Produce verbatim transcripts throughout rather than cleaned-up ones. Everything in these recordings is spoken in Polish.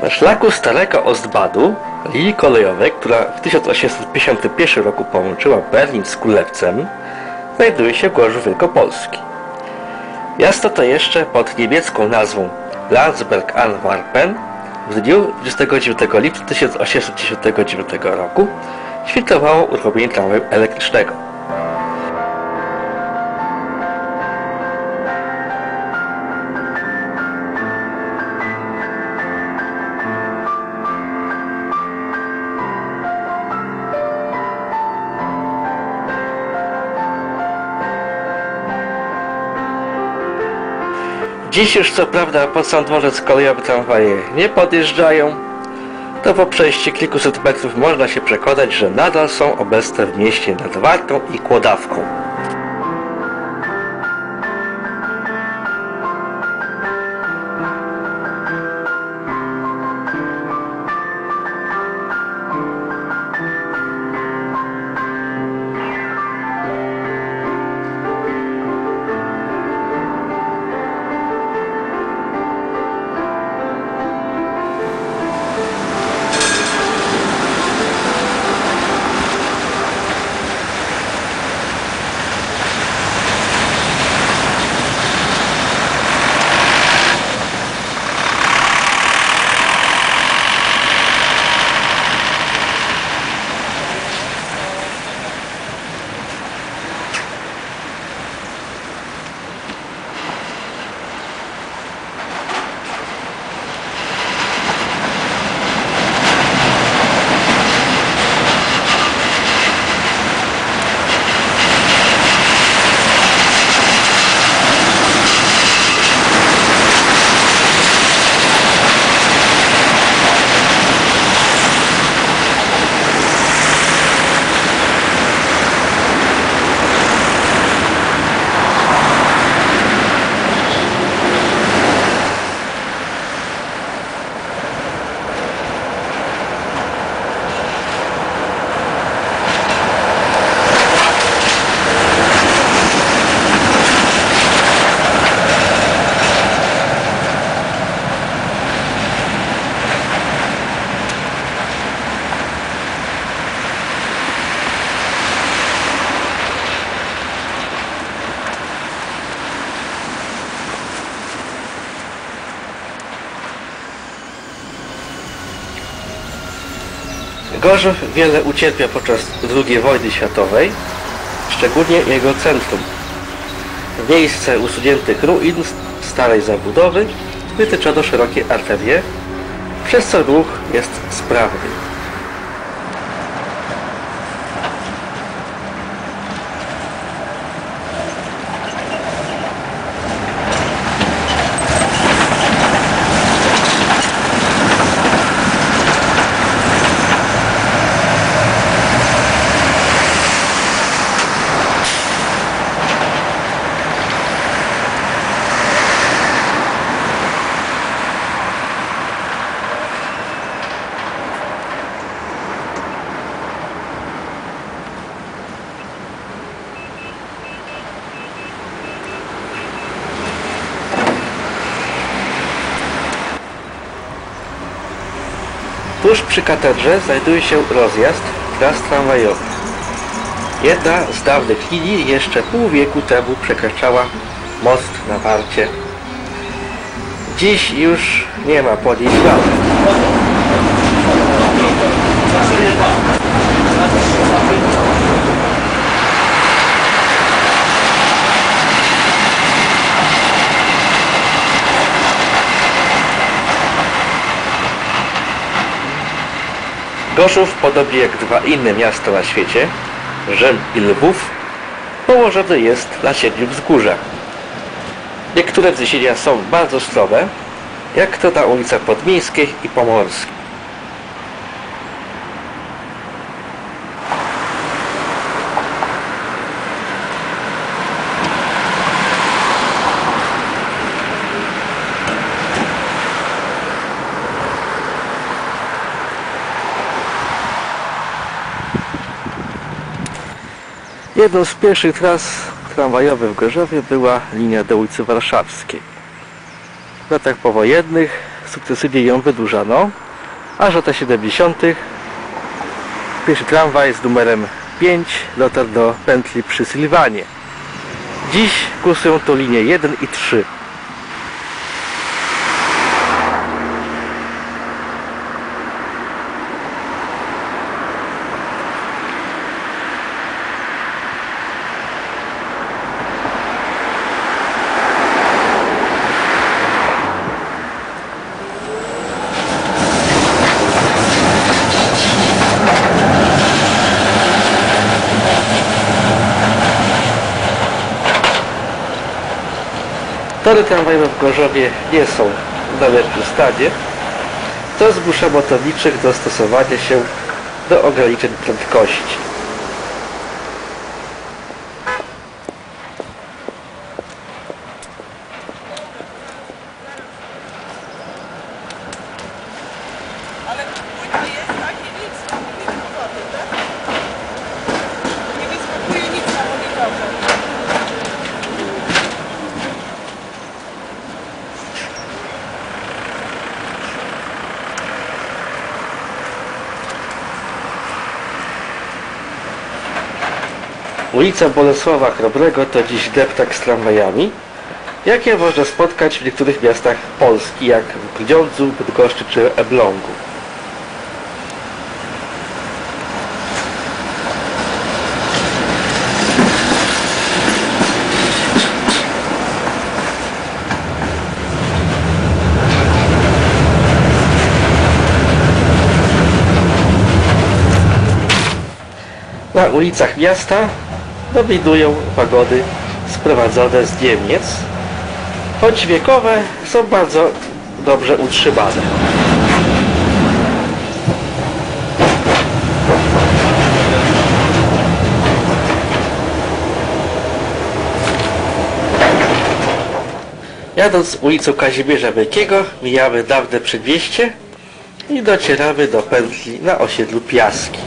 Na szlaku Starego Ostbadu, linii kolejowej, która w tysiąc osiemset pięćdziesiątym pierwszym roku połączyła Berlin z Kulewcem, znajduje się Gorzów Wielkopolski. Miasto to jeszcze pod niemiecką nazwą Landsberg-an-Marken w dniu dwudziestego dziewiątego lipca tysiąc osiemset dziewięćdziesiątego dziewiątego roku świętowało uruchomienie tramwaju elektrycznego. Dziś już co prawda pod sam dworzec kolejowy tramwaje nie podjeżdżają, to po przejściu kilkuset metrów można się przekonać, że nadal są obecne w mieście nad Wartą i Kłodawką. Gorzów wiele ucierpiał podczas drugiej wojny światowej, szczególnie jego centrum. Miejsce usuniętych ruin starej zabudowy wytyczono szerokie arterie, przez co ruch jest sprawny. Tuż przy katedrze znajduje się rozjazd tras tramwajowych. Jedna z dawnych linii jeszcze pół wieku temu przekraczała most na Warcie. Dziś już nie ma po niej śladu. Gorzów, podobnie jak dwa inne miasta na świecie, Rzym i Lwów, położony jest na siedmiu wzgórzach. Niektóre wzniesienia są bardzo strome, jak to na ulicach Podmiejskiej i Pomorskiej. Jedną z pierwszych tras tramwajowych w Gorzowie była linia do ulicy Warszawskiej. W latach powojennych sukcesywnie ją wydłużano, aż w latach siedemdziesiątych pierwszy tramwaj z numerem pięć dotarł do pętli przy Sylwanie. Dziś kursują tu linie jeden i trzy. Tory tramwajowe w Gorzowie nie są w najlepszym stanie, co zmusza motorniczych do stosowania się do ograniczeń prędkości. Ale płytki jest takie nic, nie powody, tak? Nie wyskakuje nic na monitorze. Ulica Bolesława Chrobrego to dziś deptak z tramwajami, jakie można spotkać w niektórych miastach Polski, jak w Grudziądzu, Bydgoszczy czy Elblągu. Na ulicach miasta dominują wagony sprowadzone z Niemiec, choć wiekowe są bardzo dobrze utrzymane. Jadąc ulicą Kazimierza Wielkiego mijamy dawne przedmieście i docieramy do pętli na osiedlu Piaski.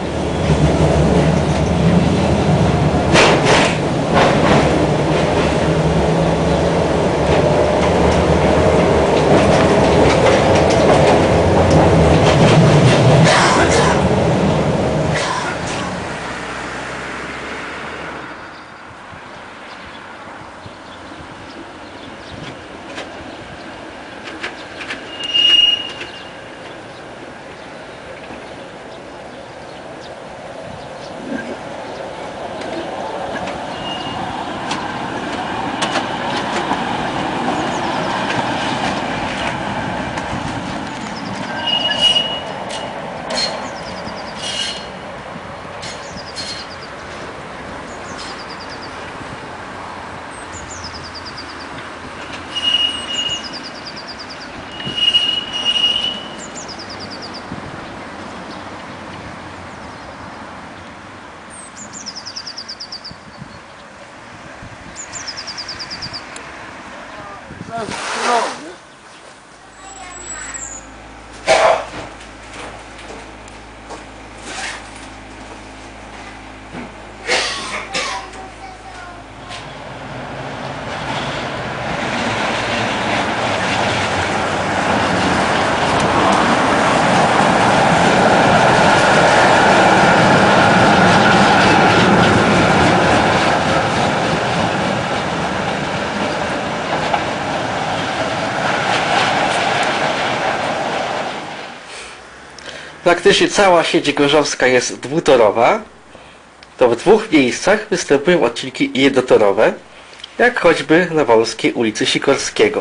Praktycznie cała sieć gorzowska jest dwutorowa, to w dwóch miejscach występują odcinki jednotorowe, jak choćby na Wolskiej ulicy Sikorskiego.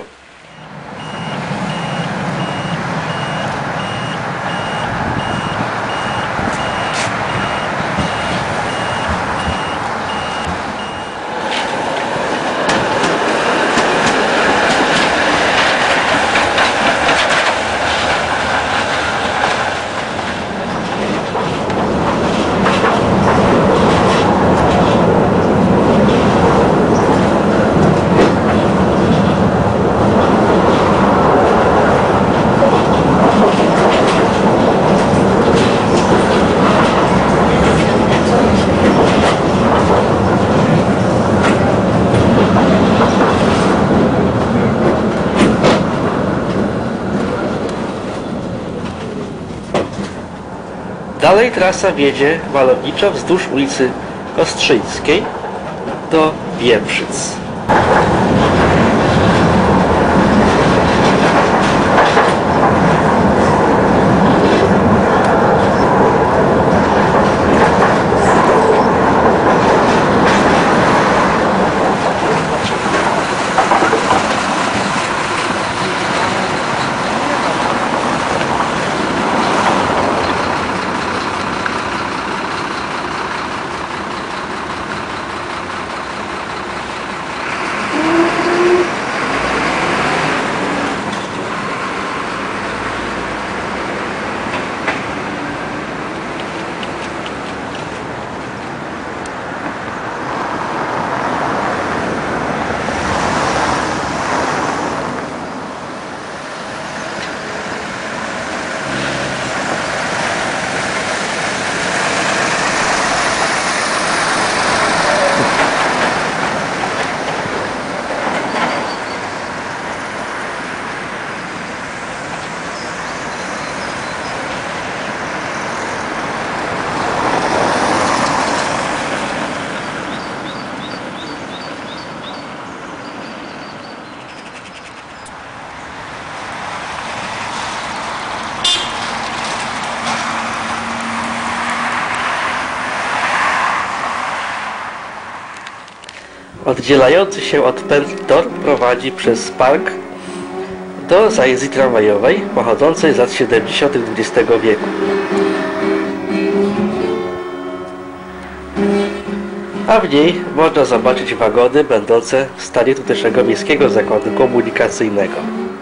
Dalej trasa wiedzie malowniczo wzdłuż ulicy Kostrzyńskiej do Wieprzyc. Oddzielający się od pętli tor prowadzi przez park do zajezdni tramwajowej pochodzącej z lat siedemdziesiątych dwudziestego wieku. A w niej można zobaczyć wagony będące w stanie tutejszego Miejskiego Zakładu Komunikacyjnego.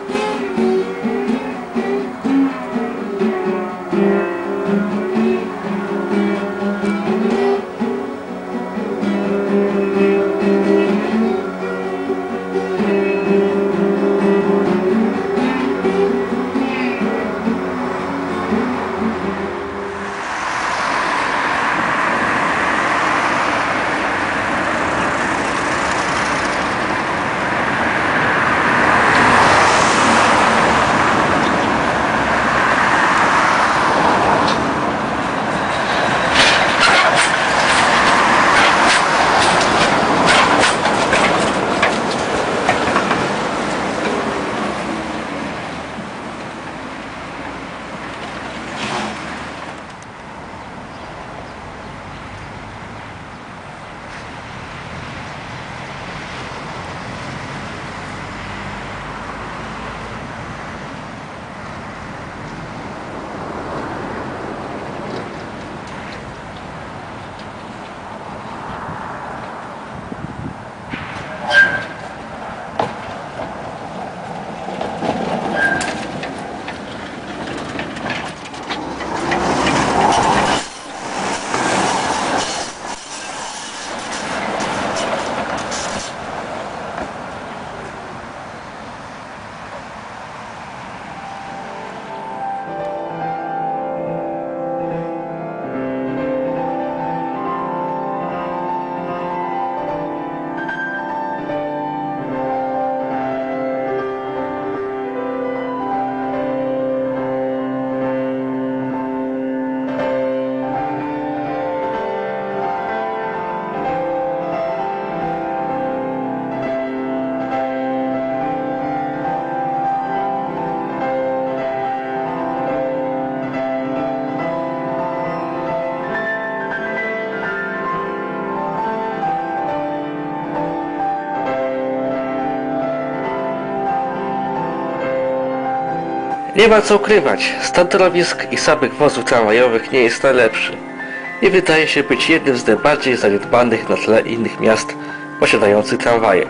Nie ma co ukrywać, stan torowisk i samych wozów tramwajowych nie jest najlepszy i wydaje się być jednym z najbardziej zaniedbanych na tle innych miast posiadających tramwaje.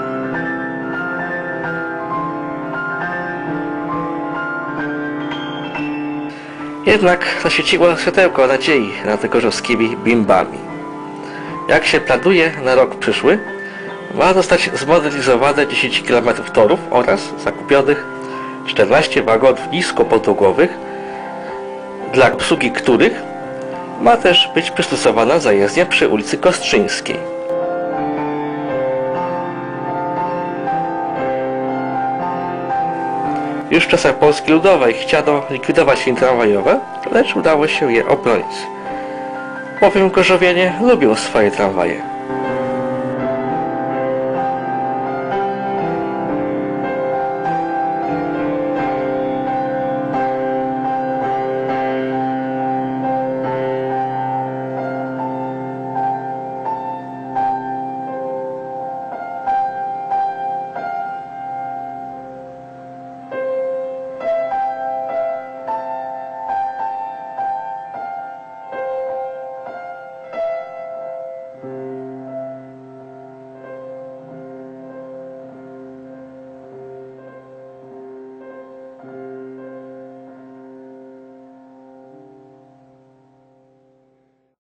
Jednak zaświeciło światełko nadziei nad gorzowskimi bimbami. Jak się planuje na rok przyszły, ma zostać zmodernizowane dziesięć kilometrów torów oraz zakupionych czternaście wagonów niskopodłogowych, dla obsługi których ma też być przystosowana zajezdnia przy ulicy Kostrzyńskiej. Już w czasach Polski Ludowej chciano likwidować linie tramwajowe, lecz udało się je obronić. Bowiem gorzowianie lubią swoje tramwaje.